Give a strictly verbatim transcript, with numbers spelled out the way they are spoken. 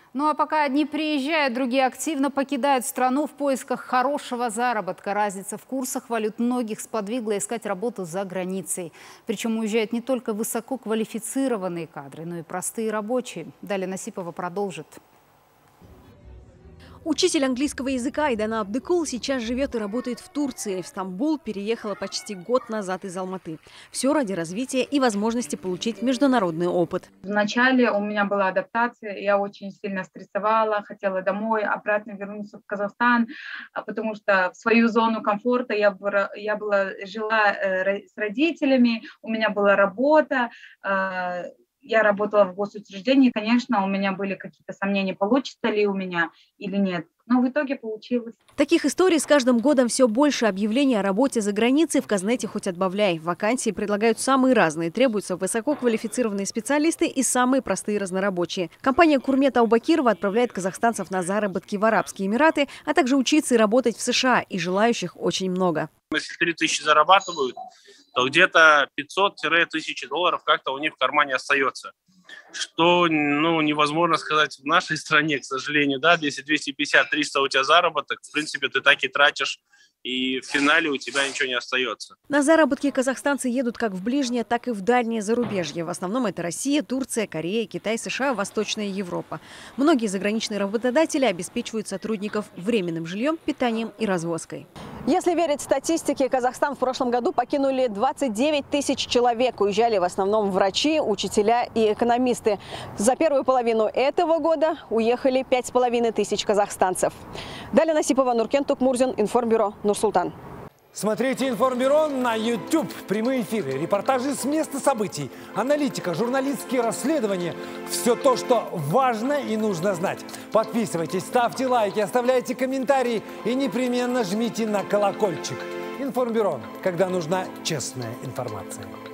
Ну а пока одни приезжают, другие активно покидают страну в поисках хорошего заработка. Разница в курсах валют многих сподвигла искать работу за границей. Причем уезжают не только высококвалифицированные кадры, но и простые рабочие. Далее Насипова продолжит. Учитель английского языка Айдана Абдыкул сейчас живет и работает в Турции. В Стамбул переехала почти год назад из Алматы. Все ради развития и возможности получить международный опыт. Вначале у меня была адаптация, я очень сильно стрессовала, хотела домой, обратно вернуться в Казахстан, потому что в свою зону комфорта я была, я была жила с родителями, у меня была работа. Я работала в госучреждении, конечно, у меня были какие-то сомнения, получится ли у меня или нет. Но в итоге получилось. Таких историй с каждым годом все больше. Объявлений о работе за границей в Казнете хоть отбавляй. Вакансии предлагают самые разные. Требуются высококвалифицированные специалисты и самые простые разнорабочие. Компания Курмет Аубакирова отправляет казахстанцев на заработки в Арабские Эмираты, а также учиться и работать в США. И желающих очень много. Если три тысячи зарабатывают, то где-то пятьсот — тысяча долларов как-то у них в кармане остается. Что, ну, невозможно сказать в нашей стране, к сожалению, да, если двести пятьдесят — триста у тебя заработок, в принципе, ты так и тратишь, и в финале у тебя ничего не остается. На заработки казахстанцы едут как в ближнее, так и в дальнее зарубежье. В основном это Россия, Турция, Корея, Китай, США, Восточная Европа. Многие заграничные работодатели обеспечивают сотрудников временным жильем, питанием и развозкой. Если верить статистике, Казахстан в прошлом году покинули двадцать девять тысяч человек. Уезжали в основном врачи, учителя и экономисты. За первую половину этого года уехали пять с половиной тысяч казахстанцев. Далее Насипова, Нуркен Тукмурзин, Информбюро, Нур-Султан. Смотрите Информбюро на YouTube. Прямые эфиры, репортажи с места событий, аналитика, журналистские расследования. Все то, что важно и нужно знать. Подписывайтесь, ставьте лайки, оставляйте комментарии и непременно жмите на колокольчик. Информбюро, когда нужна честная информация.